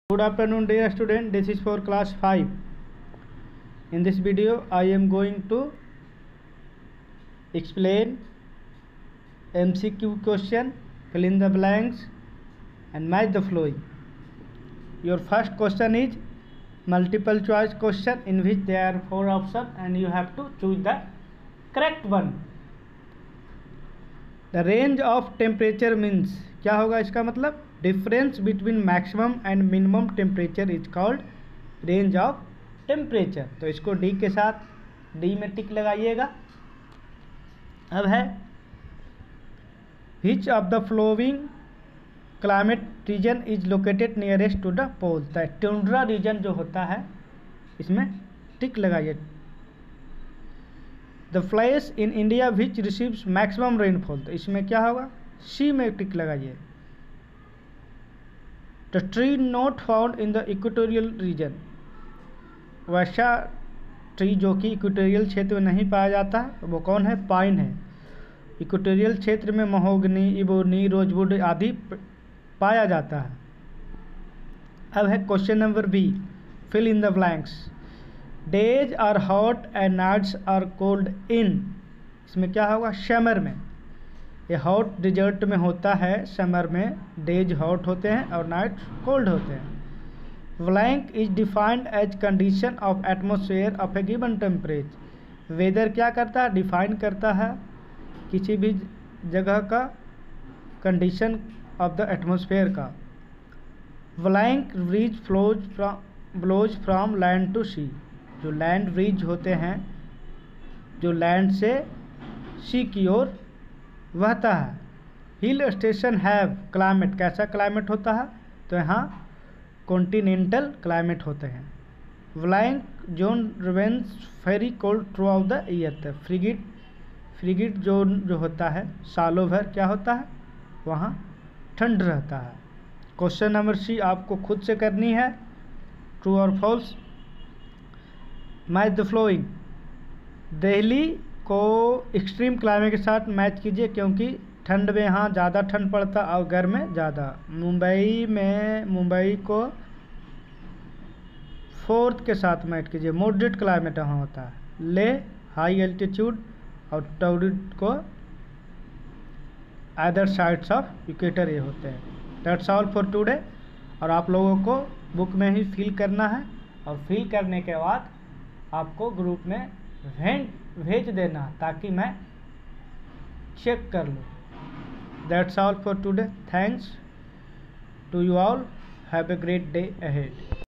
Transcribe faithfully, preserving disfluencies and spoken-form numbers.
Good afternoon dear student, this is for class five. In this video I am going to explain M C Q question, fill in the blanks and match the following. Your first question is multiple choice question in which there are four options and you have to choose the correct one. The range of temperature means, क्या होगा इसका मतलब? Difference between maximum and minimum temperature is called range of temperature. तो इसको D के साथ D में टिक लगाइएगा. अब है which of the following climate region is located nearest to the pole. The tundra region जो होता है इसमें टिक लगाइए. The place in India which receives maximum rainfall. तो इसमें क्या होगा? सी में टिक लगाइए. The tree not found in the equatorial region. वैसा ट्री जो कि इक्वेटोरियल क्षेत्र में नहीं पाया जाता वो कौन है? पाइन है. इक्वेटोरियल क्षेत्र में महोगनी, इबोनी, रोजवुड आदि पाया जाता है. अब है question number B, fill in the blanks. Days are hot and nights are cold in. इसमें क्या होगा? समर में. ये हॉट डिजर्ट में होता है. समर में डेज हॉट होते हैं और नाइट कोल्ड होते हैं. Blank is defined as condition of atmosphere of a given temperature. Weather क्या करता है? डिफाइन करता है किसी भी जगह का कंडीशन ऑफ द एटमॉस्फेयर का. Blank breeze flows from blows from land to sea. जो लैंड ब्रीज होते हैं जो लैंड से सी की ओर बहता है. Hill station have climate. कैसा क्लाइमेट होता है? तो यहाँ कॉन्टिनेंटल क्लाइमेट होते हैं. Blank zone remains very cold throughout the year. Frigid frigid zone जो होता है सालों भर क्या होता है? वहाँ ठंड रहता है. क्वेश्चन नंबर सी आपको खुद से करनी है. ट्रू और false. Match the following. Delhi को एक्सट्रीम क्लाइमेट के साथ मैच कीजिए क्योंकि ठंड में यहाँ ज़्यादा ठंड पड़ता और गर्म में ज़्यादा. मुंबई में मुंबई को फोर्थ के साथ मैच कीजिए. मॉडरेट क्लाइमेट यहाँ होता है. ले हाई एल्टीट्यूड और टॉरिड को अदर साइड्स ऑफ इक्वेटर ये होते हैं. That's all for today. और आप लोगों को बुक में ही फिल करना है और फिल करने के बाद आपको ग्रुप में भेज भेज देना ताकि मैं चेक कर लूँ. That's all for today. Thanks to you all. Have a great day ahead.